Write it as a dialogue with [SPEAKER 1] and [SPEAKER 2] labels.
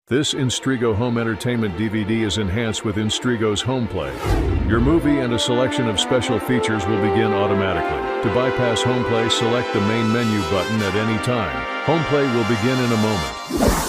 [SPEAKER 1] This Instrigo Home Entertainment DVD is enhanced with Instrigo's HomePlay. Your movie and a selection of special features will begin automatically. To bypass HomePlay, select the main menu button at any time. HomePlay will begin in a moment.